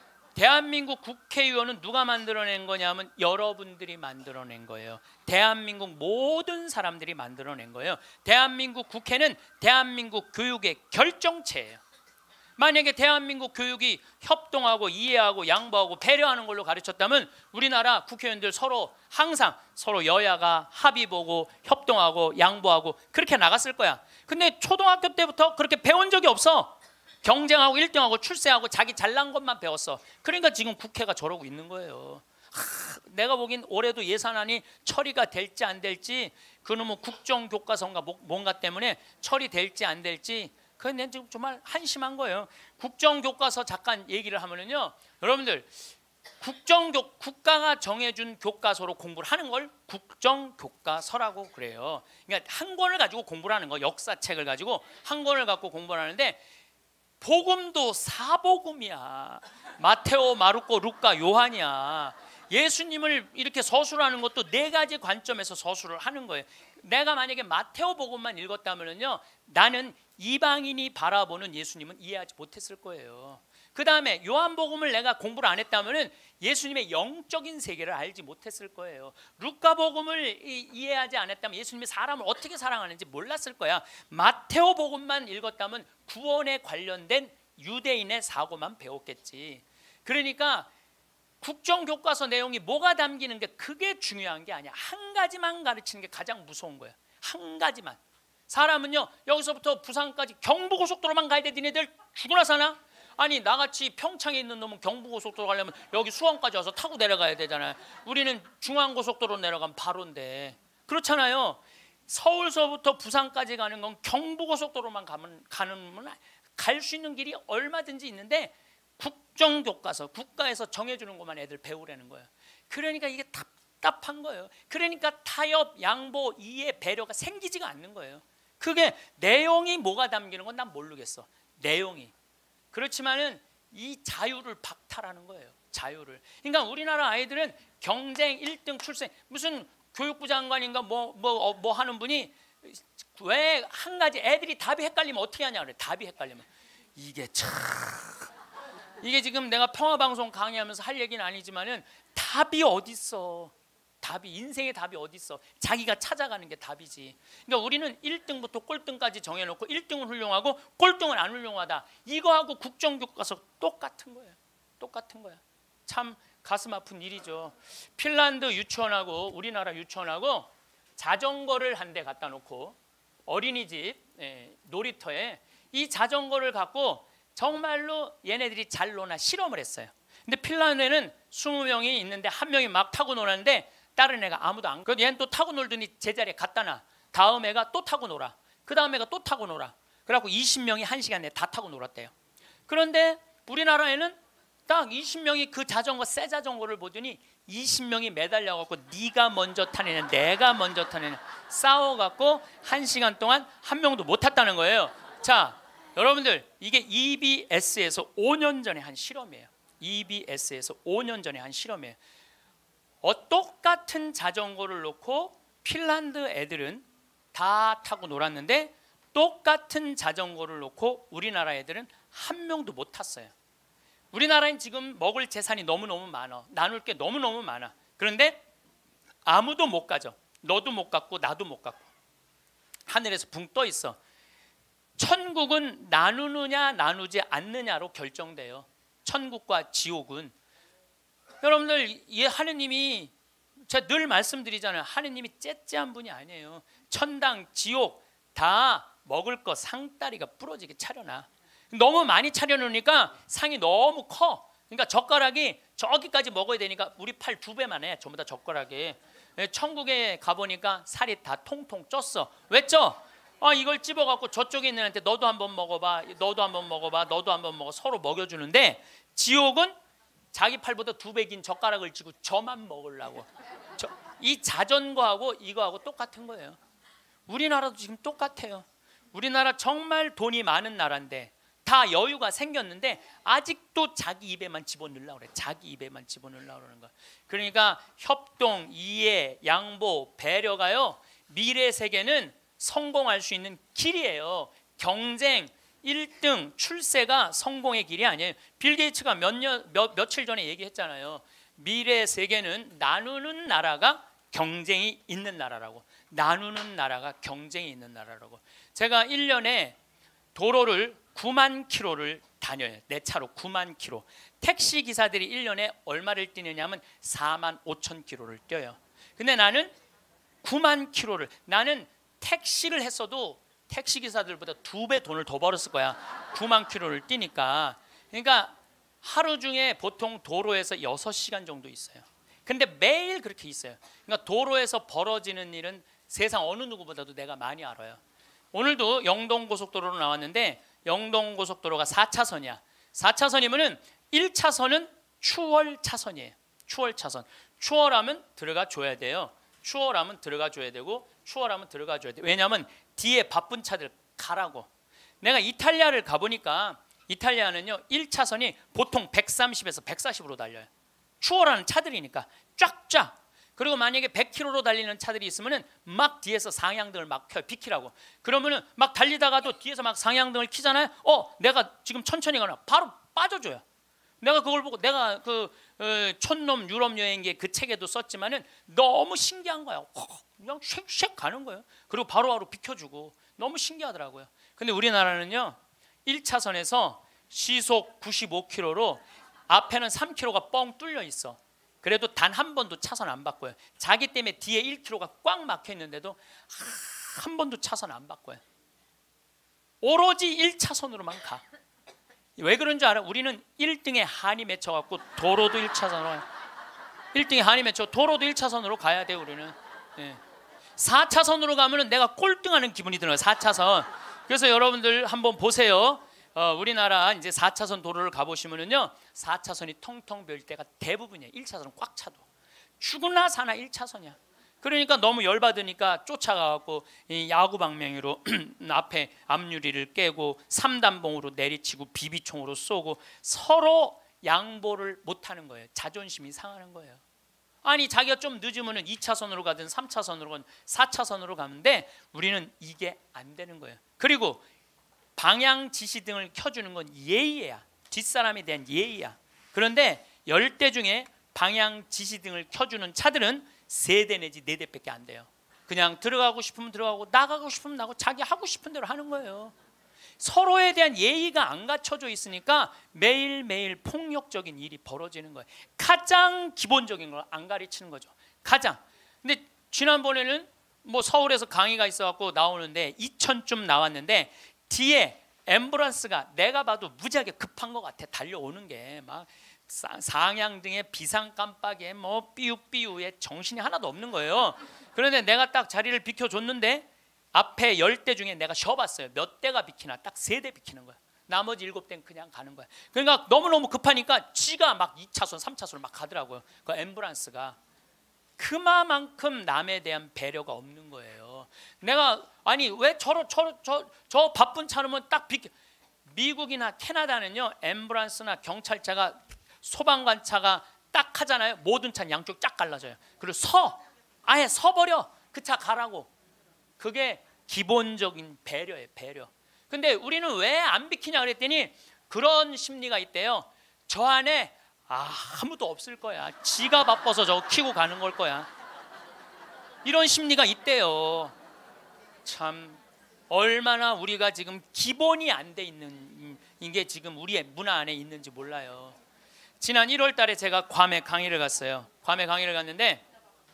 A: 대한민국 국회의원은 누가 만들어낸 거냐면 여러분들이 만들어낸 거예요. 대한민국 모든 사람들이 만들어낸 거예요. 대한민국 국회는 대한민국 교육의 결정체예요. 만약에 대한민국 교육이 협동하고 이해하고 양보하고 배려하는 걸로 가르쳤다면 우리나라 국회의원들 서로 항상 서로 여야가 합의 보고 협동하고 양보하고 그렇게 나갔을 거야. 근데 초등학교 때부터 그렇게 배운 적이 없어. 경쟁하고 일 등하고 출세하고 자기 잘난 것만 배웠어. 그러니까 지금 국회가 저러고 있는 거예요. 하, 내가 보기엔 올해도 예산안이 처리가 될지 안 될지 그놈의 국정교과서인가 뭔가 때문에 처리될지 안 될지 그건 지금 정말 한심한 거예요. 국정교과서 잠깐 얘기를 하면은요, 여러분들 국정교 국가가 정해준 교과서로 공부를 하는 걸 국정교과서라고 그래요. 그러니까 한 권을 가지고 공부를 하는 거, 역사책을 가지고 한 권을 갖고 공부를 하는데 복음도 사복음이야. 마테오, 마르코, 루카, 요한이야. 예수님을 이렇게 서술하는 것도 네 가지 관점에서 서술을 하는 거예요. 내가 만약에 마테오 복음만 읽었다면요, 나는 이방인이 바라보는 예수님은 이해하지 못했을 거예요. 그 다음에 요한복음을 내가 공부를 안 했다면 예수님의 영적인 세계를 알지 못했을 거예요. 루카복음을 이해하지 않았다면 예수님이 사람을 어떻게 사랑하는지 몰랐을 거야. 마테오복음만 읽었다면 구원에 관련된 유대인의 사고만 배웠겠지. 그러니까 국정교과서 내용이 뭐가 담기는 게 그게 중요한 게 아니야. 한 가지만 가르치는 게 가장 무서운 거야. 한 가지만. 사람은요, 여기서부터 부산까지 경부고속도로만 가야 돼. 니네들 죽으나 사나? 아니 나같이 평창에 있는 놈은 경부고속도로 가려면 여기 수원까지 와서 타고 내려가야 되잖아요. 우리는 중앙고속도로 내려가면 바로인데. 그렇잖아요. 서울서부터 부산까지 가는 건 경부고속도로만 가면 가는 갈 수 있는 길이 얼마든지 있는데 국정교과서 국가에서 정해주는 것만 애들 배우라는 거예요. 그러니까 이게 답답한 거예요. 그러니까 타협, 양보, 이해, 배려가 생기지가 않는 거예요. 그게 내용이 뭐가 담기는 건 난 모르겠어. 내용이. 그렇지만은 이 자유를 박탈하는 거예요. 자유를. 그러니까 우리나라 아이들은 경쟁 일 등 출세, 무슨 교육부 장관인가 뭐 뭐 뭐 하는 분이 왜 한 가지 애들이 답이 헷갈리면 어떻게 하냐 그래. 답이 헷갈리면 이게 참 이게 지금 내가 평화방송 강의하면서 할 얘기는 아니지만은 답이 어디 있어? 답이 인생의 답이 어디 있어? 자기가 찾아가는 게 답이지. 그러니까 우리는 일 등부터 꼴등까지 정해놓고 일 등은 훌륭하고 꼴등은 안 훌륭하다. 이거하고 국정교과서 똑같은 거예요. 똑같은 거야. 참 가슴 아픈 일이죠. 핀란드 유치원하고 우리나라 유치원하고 자전거를 한 대 갖다 놓고 어린이집 예, 놀이터에 이 자전거를 갖고 정말로 얘네들이 잘 노나 실험을 했어요. 근데 핀란드에는 스무 명이 있는데 한 명이 막 타고 노는데 다른 애가 아무도 안. 그래도 얘는 또 타고 놀더니 제자리에 갖다 놔. 다음 애가 또 타고 놀아. 그 다음 애가 또 타고 놀아. 그래갖고 이십 명이 한 시간 내에 다 타고 놀았대요. 그런데 우리나라에는 딱 이십 명이 그 자전거 새 자전거를 보더니 이십 명이 매달려 갖고 네가 먼저 타느냐 내가 먼저 타느냐 싸워 갖고 한 시간 동안 한 명도 못 탔다는 거예요. 자, 여러분들 이게 이비에스에서 오 년 전에 한 실험이에요. 이비에스에서 오 년 전에 한 실험이에요. 어, 똑같은 자전거를 놓고 핀란드 애들은 다 타고 놀았는데 똑같은 자전거를 놓고 우리나라 애들은 한 명도 못 탔어요. 우리나라엔 지금 먹을 재산이 너무너무 많아. 나눌 게 너무너무 많아. 그런데 아무도 못 가죠. 너도 못 갔고 나도 못 갔고. 하늘에서 붕 떠 있어. 천국은 나누느냐 나누지 않느냐로 결정돼요. 천국과 지옥은. 여러분들 이 하느님이 제가 늘 말씀드리잖아요. 하느님이 째째한 분이 아니에요. 천당, 지옥 다 먹을 거 상다리가 부러지게 차려놔. 너무 많이 차려놓으니까 상이 너무 커. 그러니까 젓가락이 저기까지 먹어야 되니까 우리 팔 두 배만 해. 전부 다 젓가락에. 천국에 가보니까 살이 다 통통 쪘어. 왜 쪄? 아, 이걸 찝어갖고 저쪽에 있는 애한테 너도 한번 먹어봐, 너도 한번 먹어봐, 너도 한번 먹어. 서로 먹여주는데 지옥은 자기 팔보다 두 배 긴 젓가락을 쥐고 저만 먹으려고. 저, 이 자전거하고 이거하고 똑같은 거예요. 우리나라도 지금 똑같아요. 우리나라 정말 돈이 많은 나라인데 다 여유가 생겼는데 아직도 자기 입에만 집어넣으려고 그래. 자기 입에만 집어넣으려고 그러는 거야. 그러니까 협동, 이해, 양보, 배려가요. 미래 세계는 성공할 수 있는 길이에요. 경쟁, 일 등, 출세가 성공의 길이 아니에요. 빌 게이츠가 몇 년, 몇, 며칠 전에 얘기했잖아요. 미래 세계는 나누는 나라가 경쟁이 있는 나라라고. 나누는 나라가 경쟁이 있는 나라라고. 제가 일 년에 도로를 구만 킬로를 다녀요. 내 차로 구만 킬로. 택시 기사들이 일 년에 얼마를 뛰느냐 하면 사만 오천 킬로를 뛰어요. 근데 나는 구만 킬로를, 나는 택시를 했어도 택시 기사들보다 두 배 돈을 더 벌었을 거야. 구만 킬로를 뛰니까. 그러니까 하루 중에 보통 도로에서 여섯 시간 정도 있어요. 근데 매일 그렇게 있어요. 그러니까 도로에서 벌어지는 일은 세상 어느 누구보다도 내가 많이 알아요. 오늘도 영동고속도로로 나왔는데 영동고속도로가 사 차선이야. 사 차선이면은 일 차선은 추월 차선이에요. 추월 차선. 추월하면 들어가 줘야 돼요. 추월하면 들어가 줘야 되고 추월하면 들어가 줘야 돼. 왜냐하면 뒤에 바쁜 차들 가라고. 내가 이탈리아를 가보니까 이탈리아는요 일 차선이 보통 백삼십에서 백사십으로 달려요. 추월하는 차들이니까 쫙쫙. 그리고 만약에 백 킬로미터로 달리는 차들이 있으면은 막 뒤에서 상향등을 막 켜요. 비키라고. 그러면은 막 달리다가도 뒤에서 막 상향등을 켜잖아요. 어, 내가 지금 천천히 가나 바로 빠져줘요. 내가 그걸 보고 내가 그 어, 촌놈 유럽 여행기 그 책에도 썼지만은 너무 신기한 거야. 어, 그냥 쉑쉑 가는 거예요. 그리고 바로바로 비켜주고 너무 신기하더라고요. 근데 우리나라는요 일 차선에서 시속 구십오 킬로미터로 앞에는 삼 킬로미터가 뻥 뚫려 있어. 그래도 단 한 번도 차선 안 바꿔요. 자기 때문에 뒤에 일 킬로미터가 꽉 막혀 있는데도 한 번도 차선 안 바꿔요. 오로지 일 차선으로만 가. 왜 그런 줄 알아? 우리는 일 등에 한이 맺혀갖고 도로도 일 차선으로 일 등에 한이 맺혀 도로도 일 차선으로 가야 돼. 우리는 네. 사 차선으로 가면은 내가 꼴등하는 기분이 들어요. 사 차선. 그래서 여러분들 한번 보세요. 어, 우리나라 이제 사 차선 도로를 가보시면은요 사 차선이 텅텅 비일 때가 대부분이에요. 일 차선은 꽉 차도. 죽으나 사나 일 차선이야. 그러니까 너무 열받으니까 쫓아가고 야구 방망이로 앞에 앞유리를 깨고 삼단봉으로 내리치고 비비총으로 쏘고 서로 양보를 못하는 거예요. 자존심이 상하는 거예요. 아니 자기가 좀 늦으면 이 차선으로 가든 삼 차선으로 가든 사 차선으로 가는데 우리는 이게 안 되는 거예요. 그리고 방향 지시등을 켜주는 건 예의야. 뒷사람에 대한 예의야. 그런데 열 대 중에 방향 지시등을 켜주는 차들은 세 대 내지 네 대밖에 안 돼요. 그냥 들어가고 싶으면 들어가고 나가고 싶으면 나가고 자기 하고 싶은 대로 하는 거예요. 서로에 대한 예의가 안 갖춰져 있으니까 매일매일 폭력적인 일이 벌어지는 거예요. 가장 기본적인 걸 안 가르치는 거죠. 가장. 근데 지난번에는 뭐 서울에서 강의가 있어갖고 나오는데 이천쯤 나왔는데 뒤에 앰뷸런스가 내가 봐도 무지하게 급한 것 같아. 달려오는 게 막 상향등에 비상 깜빡이에 뭐 삐우삐우에 정신이 하나도 없는 거예요. 그런데 내가 딱 자리를 비켜줬는데 앞에 열 대 중에 내가 쉬어봤어요. 몇 대가 비키나. 딱 세 대 비키는 거야. 나머지 일곱 대는 그냥 가는 거야. 그러니까 너무너무 급하니까 지가 막 이 차선 삼 차선을 막 가더라고요. 그 앰뷸런스가. 그만큼 남에 대한 배려가 없는 거예요. 내가 아니 왜 저러 저러 저, 저 바쁜 차로면 딱 비켜. 미국이나 캐나다는요 앰뷸런스나 경찰차가 소방관차가 딱 하잖아요. 모든 차는 양쪽 쫙 갈라져요. 그리고 서 아예 서버려. 그 차 가라고. 그게 기본적인 배려예요. 배려. 근데 우리는 왜 안 비키냐 그랬더니 그런 심리가 있대요. 저 안에 아, 아무도 없을 거야. 지가 바빠서 저거 키고 가는 걸 거야. 이런 심리가 있대요. 참 얼마나 우리가 지금 기본이 안 돼 있는 이게 지금 우리의 문화 안에 있는지 몰라요. 지난 일월 달에 제가 괌에 강의를 갔어요. 괌에 강의를 갔는데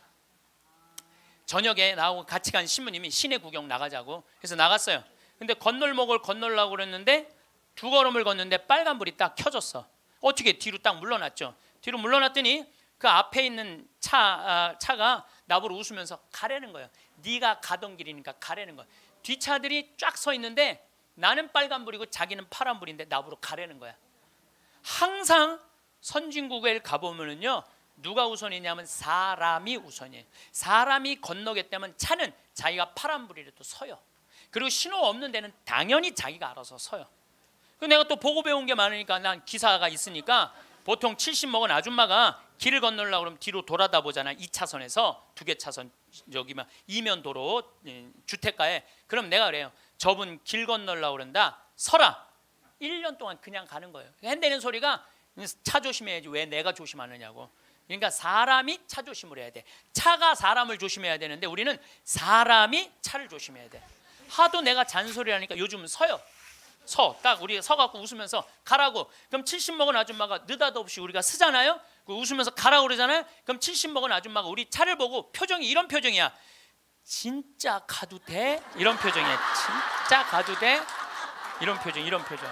A: 저녁에 나하고 같이 간 신부님이 시내 구경 나가자고 해서 나갔어요. 근데 건널목을 건널라고 그랬는데 두 걸음을 걷는데 빨간불이 딱 켜졌어. 어떻게 뒤로 딱 물러났죠. 뒤로 물러났더니 그 앞에 있는 차, 아, 차가 나보고 웃으면서 가라는 거예요. 네가 가던 길이니까 가라는 거예요. 뒷차들이 쫙 서 있는데 나는 빨간불이고 자기는 파란불인데 나보고 가라는 거야. 항상 선진국에 가보면은요 누가 우선이냐면 사람이 우선이에요. 사람이 건너겠다면 차는 자기가 파란불이라도 서요. 그리고 신호 없는 데는 당연히 자기가 알아서 서요. 내가 또 보고 배운 게 많으니까 난 기사가 있으니까 보통 칠십 먹은 아줌마가 길을 건너려고 그러면 뒤로 돌아다 보잖아. 이 차선에서 두 개 차선 저기만 이면 도로 주택가에. 그럼 내가 그래요. 저분 길 건너려고 그런다. 서라. 일 년 동안 그냥 가는 거예요. 핸대는 소리가 차 조심해야지 왜 내가 조심하느냐고. 그러니까 사람이 차 조심을 해야 돼. 차가 사람을 조심해야 되는데 우리는 사람이 차를 조심해야 돼. 하도 내가 잔소리하니까 요즘은 서요. 서. 딱 우리가 서갖고 웃으면서 가라고. 그럼 칠십 먹은 아줌마가 느닷없이 우리가 쓰잖아요. 웃으면서 가라고 그러잖아요. 그럼 칠십 먹은 아줌마가 우리 차를 보고 표정이 이런 표정이야. 진짜 가도 돼? 이런 표정이야. 진짜 가도 돼? 이런 표정, 이런 표정.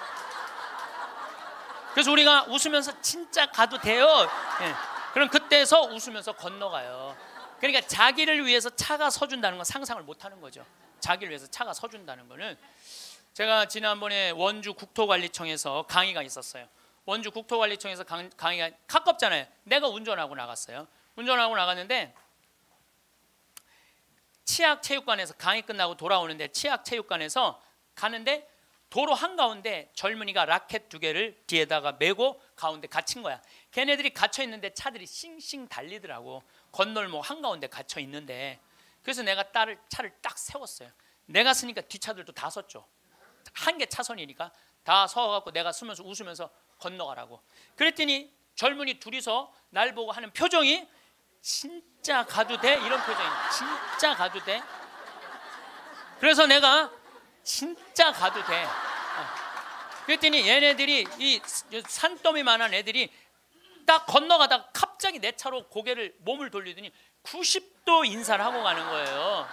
A: 그래서 우리가 웃으면서 진짜 가도 돼요. 예. 그럼 그때서 웃으면서 건너가요. 그러니까 자기를 위해서 차가 서준다는 건 상상을 못하는 거죠. 자기를 위해서 차가 서준다는 거는. 제가 지난번에 원주 국토관리청에서 강의가 있었어요. 원주 국토관리청에서 강, 강의가 가깝잖아요. 내가 운전하고 나갔어요. 운전하고 나갔는데 치악체육관에서 강의 끝나고 돌아오는데 치악체육관에서 가는데 도로 한가운데 젊은이가 라켓 두 개를 뒤에다가 메고 가운데 갇힌 거야. 걔네들이 갇혀 있는데 차들이 싱싱 달리더라고. 건널목 한가운데 갇혀 있는데. 그래서 내가 딸을 차를 딱 세웠어요. 내가 쓰니까 뒷차들도 다 섰죠. 한 개 차선이니까 다 서갖고 내가 쓰면서 웃으면서 건너가라고. 그랬더니 젊은이 둘이서 날 보고 하는 표정이 진짜 가도 돼? 이런 표정이야. 진짜 가도 돼? 그래서 내가 진짜 가도 돼. 그랬더니 얘네들이 이 산더미만한 애들이 딱 건너가다가 갑자기 내 차로 고개를 몸을 돌리더니 구십 도 인사를 하고 가는 거예요.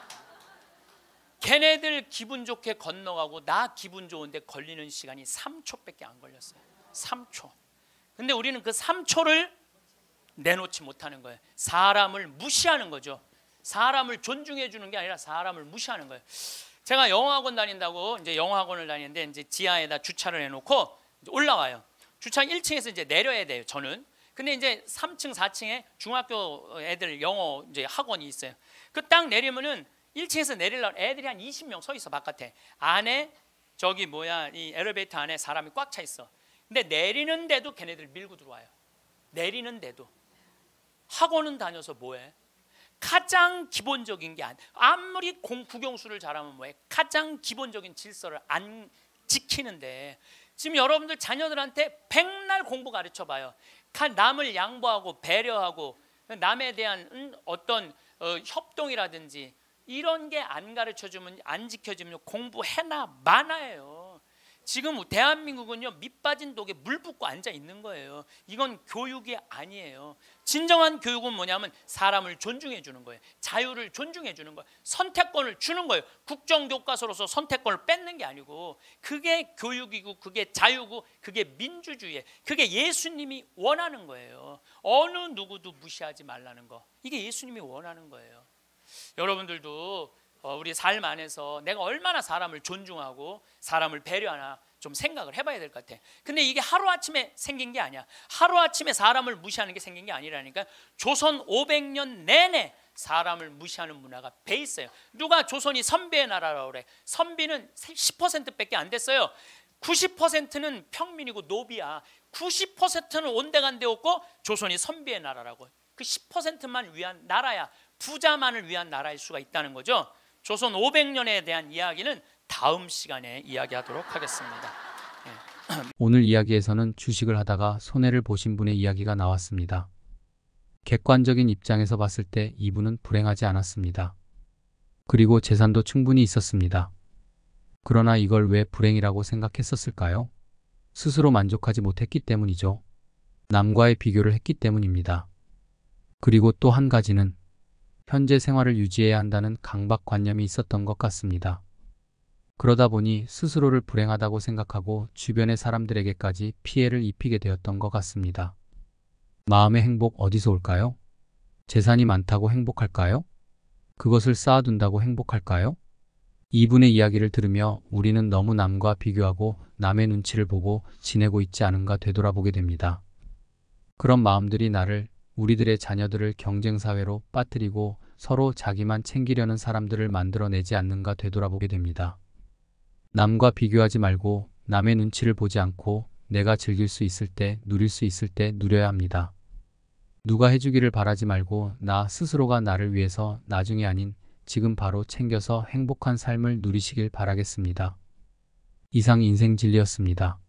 A: 걔네들 기분 좋게 건너가고 나 기분 좋은데 걸리는 시간이 삼 초밖에 안 걸렸어요. 삼 초. 근데 우리는 그 삼 초를 내놓지 못하는 거예요. 사람을 무시하는 거죠. 사람을 존중해 주는 게 아니라 사람을 무시하는 거예요. 제가 영어학원 다닌다고 이제 영어학원을 다니는데 이제 지하에다 주차를 해놓고 올라와요. 주차 일 층에서 이제 내려야 돼요. 저는. 근데 이제 삼 층, 사 층에 중학교 애들 영어 이제 학원이 있어요. 그 딱 내리면은 일 층에서 내리려면 애들이 한 이십 명 서 있어 바깥에. 안에 저기 뭐야 이 엘리베이터 안에 사람이 꽉 차 있어. 근데 내리는데도 걔네들 밀고 들어와요. 내리는데도. 학원은 다녀서 뭐해? 가장 기본적인 게 아무리 공 국영수를 잘하면 뭐해? 가장 기본적인 질서를 안 지키는데 지금 여러분들 자녀들한테 백날 공부 가르쳐 봐요. 남을 양보하고 배려하고 남에 대한 어떤 어, 협동이라든지 이런 게 안 가르쳐주면 안 지켜주면 공부해나 마나예요. 지금 대한민국은요 밑빠진 독에 물 붓고 앉아 있는 거예요. 이건 교육이 아니에요. 진정한 교육은 뭐냐면 사람을 존중해 주는 거예요. 자유를 존중해 주는 거예요. 선택권을 주는 거예요. 국정교과서로서 선택권을 뺏는 게 아니고 그게 교육이고 그게 자유고 그게 민주주의예요. 그게 예수님이 원하는 거예요. 어느 누구도 무시하지 말라는 거. 이게 예수님이 원하는 거예요. 여러분들도 우리 삶 안에서 내가 얼마나 사람을 존중하고 사람을 배려하나 좀 생각을 해봐야 될 것 같아. 근데 이게 하루아침에 생긴 게 아니야. 하루아침에 사람을 무시하는 게 생긴 게 아니라니까. 조선 오백 년 내내 사람을 무시하는 문화가 배 있어요. 누가 조선이 선비의 나라라고 그래. 선비는 십 퍼센트밖에 안 됐어요. 구십 퍼센트는 평민이고 노비야. 구십 퍼센트는 온데간데 없고 조선이 선비의 나라라고. 그 십 퍼센트만 위한 나라야. 부자만을 위한 나라일 수가 있다는 거죠. 조선 오백 년에 대한 이야기는 다음 시간에 이야기하도록 하겠습니다. 예.
B: 오늘 이야기에서는 주식을 하다가 손해를 보신 분의 이야기가 나왔습니다. 객관적인 입장에서 봤을 때 이분은 불행하지 않았습니다. 그리고 재산도 충분히 있었습니다. 그러나 이걸 왜 불행이라고 생각했었을까요? 스스로 만족하지 못했기 때문이죠. 남과의 비교를 했기 때문입니다. 그리고 또 한 가지는 현재 생활을 유지해야 한다는 강박관념이 있었던 것 같습니다. 그러다 보니 스스로를 불행하다고 생각하고 주변의 사람들에게까지 피해를 입히게 되었던 것 같습니다. 마음의 행복 어디서 올까요? 재산이 많다고 행복할까요? 그것을 쌓아둔다고 행복할까요? 이분의 이야기를 들으며 우리는 너무 남과 비교하고 남의 눈치를 보고 지내고 있지 않은가 되돌아보게 됩니다. 그런 마음들이 나를, 우리들의 자녀들을 경쟁사회로 빠뜨리고 서로 자기만 챙기려는 사람들을 만들어내지 않는가 되돌아보게 됩니다. 남과 비교하지 말고 남의 눈치를 보지 않고 내가 즐길 수 있을 때, 누릴 수 있을 때 누려야 합니다. 누가 해주기를 바라지 말고 나 스스로가 나를 위해서 나중이 아닌 지금 바로 챙겨서 행복한 삶을 누리시길 바라겠습니다. 이상 인생진리였습니다.